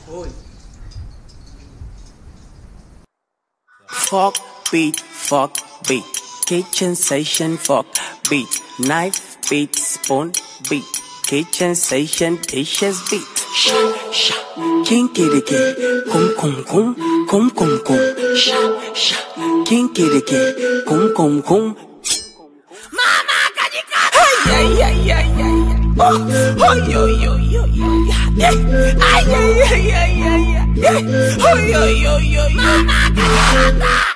Oi. Fuck beat, kitchen station fuck beat, knife beat, spoon beat, kitchen station dishes beat. Sha sha, kinky dicky, kum kum kum, kum kum kum. Sha sha, kinky dicky, kum kum kum. Mama kajika. Ay ay ay ay ay. Oh yo yo yo yo. Ay ay ay ay ay ay. Oh yo yo yo yo. Mama kajika.